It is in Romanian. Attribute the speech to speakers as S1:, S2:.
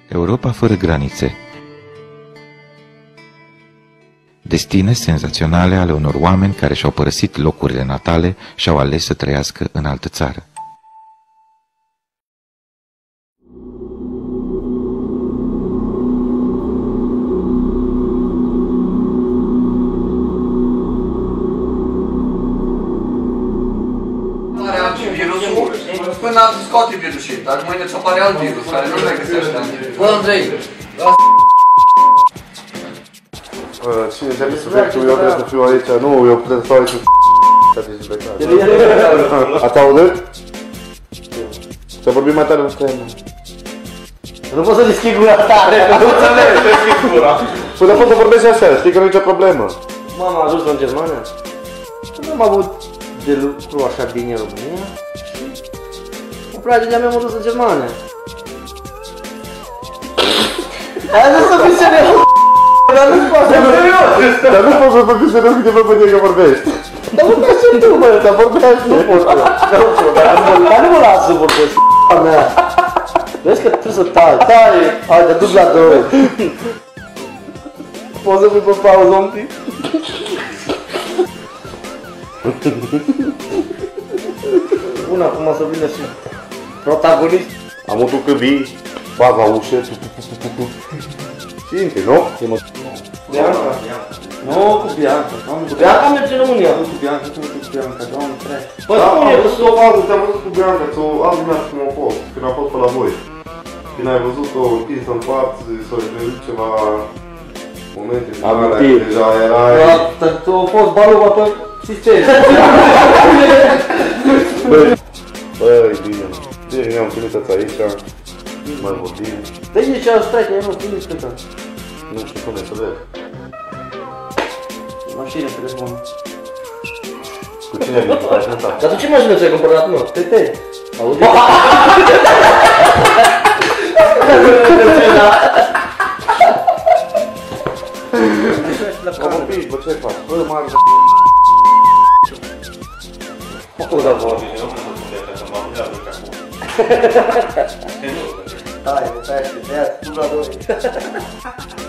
S1: Europa fără granițe. Destine senzaționale ale unor oameni care și-au părăsit locurile natale și au ales să trăiască în altă țară.
S2: Până am scoate virusul, dar mâine să apare alt virus care nu le găsește. Bă, Andrei!
S3: Cine ți-a zis subiectul? Eu trebuie să fiu aici, nu, eu trebuie să stau aici ca dezinfectat. Ați auzit? Să vorbim mai tare despre mă.
S4: Nu pot să deschid gura tare, nu înțeleg, deschid gura.
S3: Păi dar poți să vorbești așa, știi că nu e nicio problemă.
S4: Mama a ajuns în Germania. Nu am avut de lucru așa bine în România. Cu prietenii mei am dus în Germania. Hai să fii serios, dar nu poți să serios.
S3: Dar nu poți să vorbești serios câte vă că vorbești.
S4: Dar vorbești și tu, bă, dar vorbești. Nu pot, dar nu mă las să vorbesc, mea. Vezi că trebuie să tai, hai, te duci la 2. Poți să pui pe pauză un pic? Bun, acum să vină și protagonist.
S3: Am avut că vii, baza ușă, și intri, nu?
S4: Bianca? Nu, cu Bianca. Cu Bianca merge în România. Nu cu Bianca, nu cu Bianca, doamne, trei. Bă, spune,
S3: am văzut o fază, te-am văzut cu Bianca, azi dimineața cum a fost, când am fost pe la voi. Când ai văzut-o închisă în parți, s-au revenit ceva momente din alea, deja erai...
S4: Tu a fost balul pe sistem.
S3: Băi, bine. Bine, ne-am întâlnit ați aici, mai vorbim.
S4: Dă-i de ce stai, că eu nu știu nici cât.
S3: Nu știu cum e să vezi.
S4: Mașină, telefon.
S3: Cu cine ai venit? Ai venit?
S4: Dar tu ce mașină ți-ai cumpărat, mă? Tete. Auzi?
S3: Am un pic, bă, ce faci? Bă, mare de...
S4: O, da, bă. Hai, stai, tu la 2.